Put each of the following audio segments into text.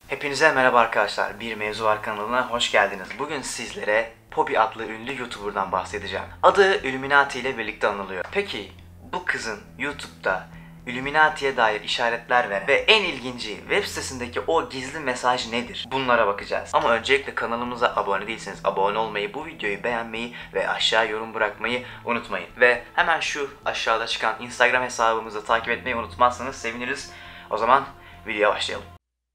Hepinize merhaba arkadaşlar. Bir Mevzu Var kanalına hoş geldiniz. Bugün sizlere Poppy adlı ünlü YouTuber'dan bahsedeceğim. Adı Illuminati ile birlikte anılıyor. Peki bu kızın YouTube'da Illuminati'ye dair işaretler veren ve en ilginci web sitesindeki o gizli mesaj nedir? Bunlara bakacağız. Ama öncelikle kanalımıza abone değilseniz abone olmayı, bu videoyu beğenmeyi ve aşağı yorum bırakmayı unutmayın. Ve hemen şu aşağıda çıkan Instagram hesabımızı takip etmeyi unutmazsanız seviniriz. O zaman videoya başlayalım.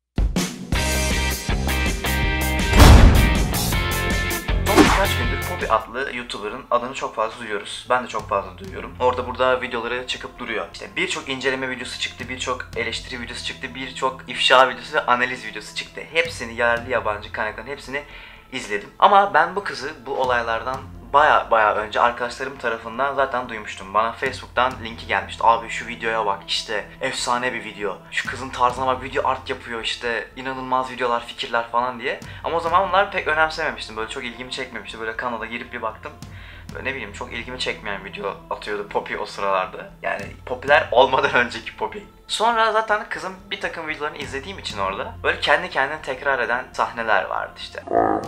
Kaç gündür Poppy adlı YouTuber'ın adını çok fazla duyuyoruz. Ben de çok fazla duyuyorum. Orada burada videoları çıkıp duruyor. İşte birçok inceleme videosu çıktı, birçok eleştiri videosu çıktı, birçok ifşa videosu ve analiz videosu çıktı. Hepsini yerli yabancı kaynakların hepsini izledim. Ama ben bu kızı bu olaylardan baya önce arkadaşlarım tarafından zaten duymuştum. Bana Facebook'tan linki gelmişti. Abi şu videoya bak, işte efsane bir video. Şu kızın tarzına bak, video art yapıyor, işte inanılmaz videolar, fikirler falan diye. Ama o zaman onlar pek önemsememiştim. Böyle çok ilgimi çekmemişti. Böyle kanala girip bir baktım. Böyle ne bileyim, çok ilgimi çekmeyen video atıyordu Poppy o sıralarda. Yani popüler olmadan önceki Poppy. Sonra zaten kızın bir takım videolarını izlediğim için orada böyle kendi kendine tekrar eden sahneler vardı işte.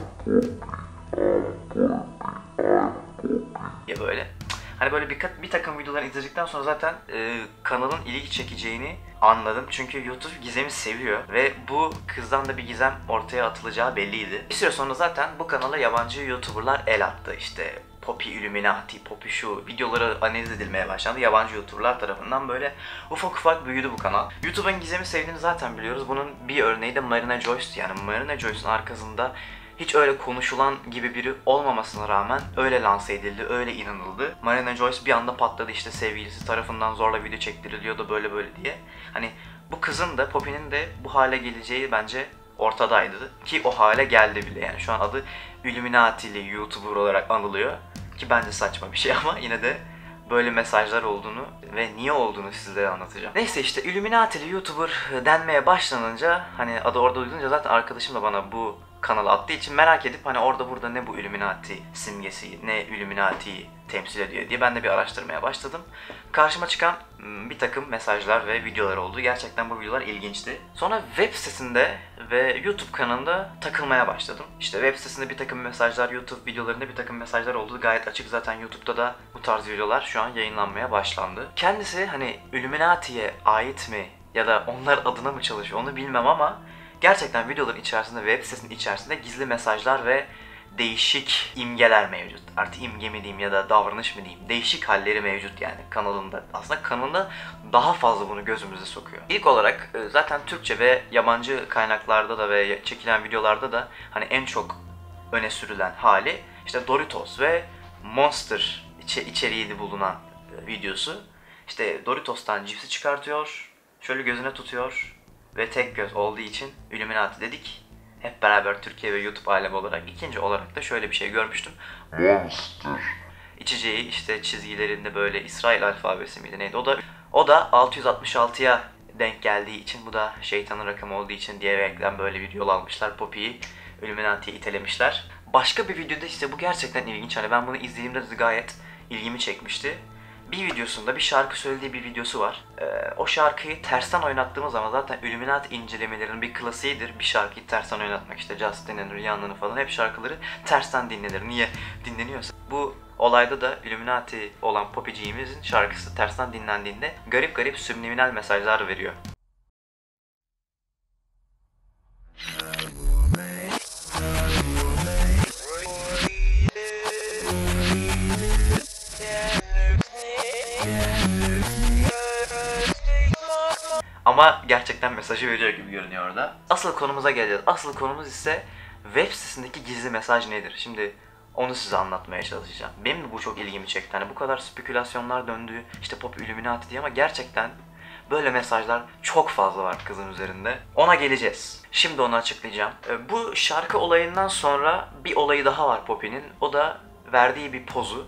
Ya böyle. Hani böyle bir takım videoları izledikten sonra zaten kanalın ilgi çekeceğini anladım. Çünkü YouTube gizemi seviyor ve bu kızdan da bir gizem ortaya atılacağı belliydi. Bir süre sonra zaten bu kanala yabancı YouTuber'lar el attı. İşte Poppy Illuminati, Poppy şu videoları analiz edilmeye başlandı. Yabancı YouTuber'lar tarafından böyle ufak ufak büyüdü bu kanal. YouTube'un gizemi sevdiğini zaten biliyoruz. Bunun bir örneği de Marina Joyce'tu. Yani Marina Joyce'un arkasında hiç öyle konuşulan gibi biri olmamasına rağmen öyle lanse edildi, öyle inanıldı. Marina Joyce bir anda patladı, işte sevgilisi tarafından zorla video çektiriliyordu böyle diye. Hani bu kızın da Poppy'nin de bu hale geleceği bence ortadaydı. Ki o hale geldi bile yani. Şu an adı Illuminati'li YouTuber olarak anılıyor. Ki bence saçma bir şey ama yine de böyle mesajlar olduğunu ve niye olduğunu sizlere anlatacağım. Neyse işte Illuminati'li YouTuber denmeye başlanınca, hani adı orada duyulunca zaten arkadaşım da bana bu kanala attığı için merak edip hani orada burada ne bu Illuminati simgesi, ne Illuminati'yi temsil ediyor diye ben de bir araştırmaya başladım. Karşıma çıkan bir takım mesajlar ve videolar oldu. Gerçekten bu videolar ilginçti. Sonra web sitesinde ve YouTube kanalında takılmaya başladım. İşte web sitesinde bir takım mesajlar, YouTube videolarında bir takım mesajlar oldu. Gayet açık, zaten YouTube'da da bu tarz videolar şu an yayınlanmaya başlandı. Kendisi hani Illuminati'ye ait mi ya da onlar adına mı çalışıyor onu bilmem ama gerçekten videoların içerisinde, web sitesinin içerisinde gizli mesajlar ve değişik imgeler mevcut. Artık imge mi diyeyim ya da davranış mı diyeyim. Değişik halleri mevcut yani kanalında. Aslında kanalında daha fazla bunu gözümüze sokuyor. İlk olarak zaten Türkçe ve yabancı kaynaklarda da ve çekilen videolarda da hani en çok öne sürülen hali işte Doritos ve Monster içeriği bulunan videosu. İşte Doritos'tan cipsi çıkartıyor, şöyle gözüne tutuyor ve tek göz olduğu için Illuminati dedik. Hep beraber Türkiye ve YouTube alemi olarak. İkinci olarak da şöyle bir şey görmüştüm. Monster. İçeceği işte çizgilerinde böyle İsrail alfabesi miydi neydi? O da 666'ya denk geldiği için, bu da şeytanın rakamı olduğu için diyerekten böyle bir yol almışlar. Poppy'yi Illuminati'ye itelemişler. Başka bir videoda işte bu gerçekten ilginç. Hani ben bunu izlediğimde de gayet ilgimi çekmişti. Bir videosunda bir şarkı söylediği bir videosu var. O şarkıyı tersten oynattığımız zaman zaten Illuminati incelemelerinin bir klasiğidir. Bir şarkıyı tersten oynatmak, işte Justin'in, Rihanna'nın falan hep şarkıları tersten dinlenir. Niye dinleniyorsa. Bu olayda da Illuminati olan Poppy'ciğimizin şarkısı tersten dinlendiğinde garip garip subliminal mesajlar veriyor. Ama gerçekten mesajı veriyor gibi görünüyor orada. Asıl konumuza geleceğiz. Asıl konumuz ise web sitesindeki gizli mesaj nedir? Şimdi onu size anlatmaya çalışacağım. Benim de bu çok ilgimi çekti. Hani bu kadar spekülasyonlar döndü, işte Poppy Illuminati diye, ama gerçekten böyle mesajlar çok fazla var kızın üzerinde. Ona geleceğiz. Şimdi onu açıklayacağım. Bu şarkı olayından sonra bir olayı daha var Poppy'nin. O da verdiği bir pozu.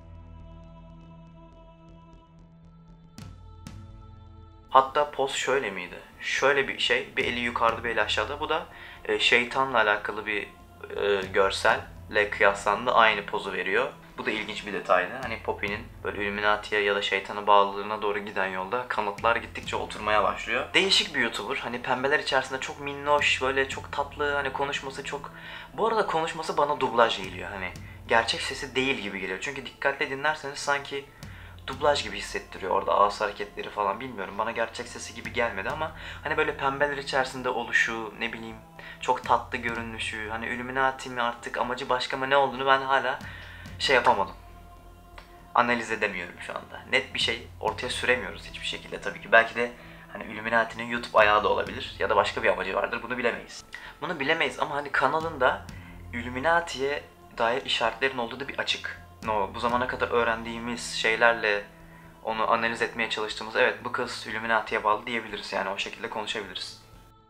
Hatta poz şöyle miydi? Şöyle bir şey, bir eli yukarıda bir eli aşağıda. Bu da şeytanla alakalı bir görselle kıyaslandı, aynı pozu veriyor. Bu da ilginç bir detaydı. Hani Poppy'nin böyle Illuminati'ye ya da şeytana bağlılığına doğru giden yolda kanıtlar gittikçe oturmaya başlıyor. Değişik bir YouTuber. Hani pembeler içerisinde çok minnoş, böyle çok tatlı, hani konuşması çok... Bu arada konuşması bana dublaj geliyor hani. Gerçek sesi değil gibi geliyor. Çünkü dikkatli dinlerseniz sanki dublaj gibi hissettiriyor orada ağız hareketleri falan, bilmiyorum. Bana gerçek sesi gibi gelmedi ama hani böyle pembeler içerisinde oluşu, ne bileyim, çok tatlı görünüşü, hani Illuminati mi artık, amacı başka mı, ne olduğunu ben hala şey yapamadım. Analiz edemiyorum şu anda. Net bir şey ortaya süremiyoruz hiçbir şekilde tabii ki. Belki de hani Illuminati'nin YouTube ayağı da olabilir ya da başka bir amacı vardır, bunu bilemeyiz. Bunu bilemeyiz ama hani kanalında Illuminati'ye dair işaretlerin olduğu da bir açık. No, bu zamana kadar öğrendiğimiz şeylerle onu analiz etmeye çalıştığımız, evet bu kız Illuminati'ye bağlı diyebiliriz, yani o şekilde konuşabiliriz.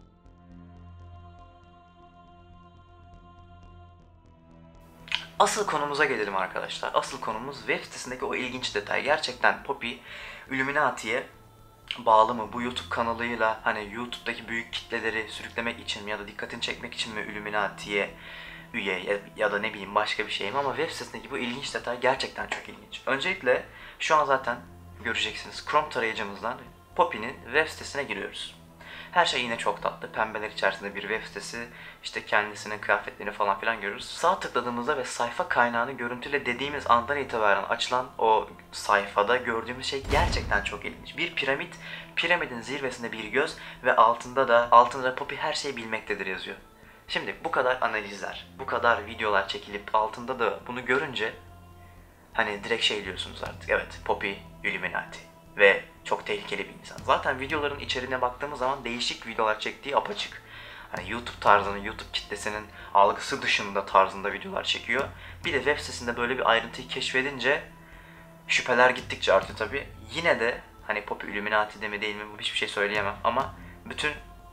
Asıl konumuza gelelim arkadaşlar. Asıl konumuz web sitesindeki o ilginç detay. Gerçekten Poppy Illuminati'ye bağlı mı? Bu YouTube kanalıyla hani YouTube'daki büyük kitleleri sürüklemek için mi ya da dikkatini çekmek için mi Illuminati'ye üye ya da ne bileyim başka bir şey mi? Ama web sitesindeki bu ilginç detay gerçekten çok ilginç. Öncelikle şu an zaten göreceksiniz, Chrome tarayıcımızdan Poppy'nin web sitesine giriyoruz. Her şey yine çok tatlı. Pembeler içerisinde bir web sitesi, işte kendisinin kıyafetlerini falan filan görürüz. Sağ tıkladığımızda ve sayfa kaynağını görüntüle dediğimiz andan itibaren açılan o sayfada gördüğümüz şey gerçekten çok ilginç. Bir piramit, piramidin zirvesinde bir göz ve altında Poppy her şeyi bilmektedir yazıyor. Şimdi bu kadar analizler, bu kadar videolar çekilip altında da bunu görünce hani direkt şey diyorsunuz artık. Evet, Poppy Illuminati ve çok tehlikeli bir insan. Zaten videoların içeriğine baktığımız zaman değişik videolar çektiği apaçık. Hani YouTube tarzının, YouTube kitlesinin algısı dışında tarzında videolar çekiyor. Bir de web sitesinde böyle bir ayrıntıyı keşfedince şüpheler gittikçe artıyor tabi. Yine de hani Poppy Illuminati'de mi değil mi, bu hiçbir şey söyleyemem ama bütün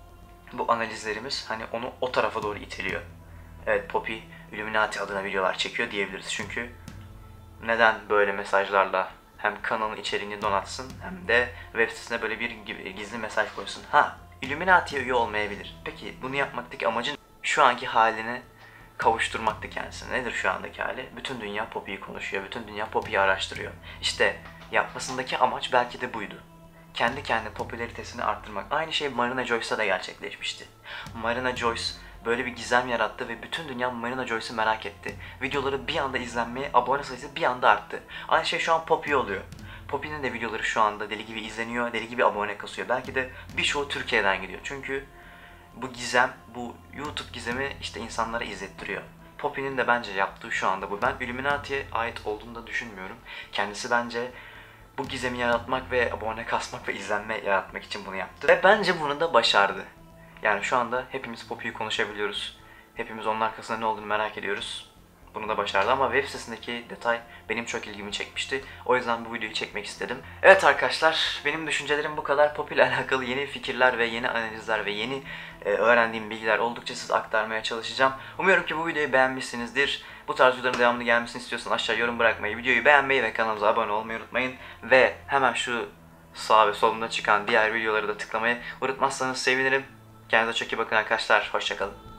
bu analizlerimiz hani onu o tarafa doğru iteliyor. Evet, Poppy Illuminati adına videolar çekiyor diyebiliriz çünkü neden böyle mesajlarla hem kanalın içeriğini donatsın hem de web sitesine böyle bir gizli mesaj koysun. Ha, Illuminati'ye üye olmayabilir. Peki bunu yapmaktaki amacın şu anki halini kavuşturmaktı kendisine. Nedir şu andaki hali? Bütün dünya Poppy'yi konuşuyor, bütün dünya Poppy'yi araştırıyor. İşte yapmasındaki amaç belki de buydu. Kendi popülaritesini arttırmak. Aynı şey Marina Joyce'da da gerçekleşmişti. Marina Joyce böyle bir gizem yarattı ve bütün dünya Marina Joyce'u merak etti. Videoları bir anda izlenmeye, abone sayısı bir anda arttı. Aynı şey şu an Poppy oluyor. Poppy'nin de videoları şu anda deli gibi izleniyor, deli gibi abone kasıyor. Belki de birçoğu Türkiye'den gidiyor. Çünkü bu gizem, bu YouTube gizemi işte insanlara izlettiriyor. Poppy'nin de bence yaptığı şu anda bu. Ben Illuminati'ye ait olduğunu da düşünmüyorum. Kendisi bence bu gizemi yaratmak ve abone kasmak ve izlenme yaratmak için bunu yaptı. Ve bence bunu da başardı. Yani şu anda hepimiz Poppy'yi konuşabiliyoruz. Hepimiz onun arkasında ne olduğunu merak ediyoruz. Bunu da başardı ama web sitesindeki detay benim çok ilgimi çekmişti. O yüzden bu videoyu çekmek istedim. Evet arkadaşlar, benim düşüncelerim bu kadar. Poppy ile alakalı yeni fikirler ve yeni analizler ve yeni öğrendiğim bilgiler oldukça size aktarmaya çalışacağım. Umuyorum ki bu videoyu beğenmişsinizdir. Bu tarz videoların devamını gelmesini istiyorsanız aşağı yorum bırakmayı, videoyu beğenmeyi ve kanalımıza abone olmayı unutmayın. Ve hemen şu sağ ve solunda çıkan diğer videoları da tıklamayı unutmazsanız sevinirim. Kendinize çok iyi bakın arkadaşlar. Hoşçakalın.